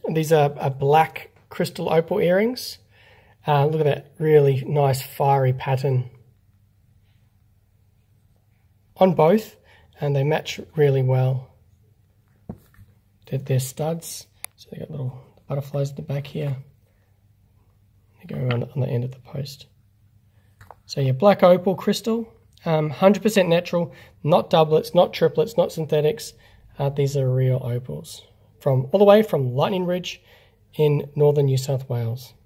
And these are black crystal opal earrings. Look at that really nice fiery pattern on both, and they match really well. They're studs, so they got little butterflies at the back here. They go around on the end of the post. So yeah, black opal crystal, 100% natural, not doublets, not triplets, not synthetics. These are real opals, all the way from Lightning Ridge in northern New South Wales.